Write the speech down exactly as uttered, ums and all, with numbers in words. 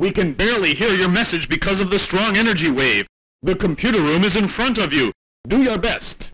We can barely hear your message because of the strong energy wave. The computer room is in front of you. Do your best.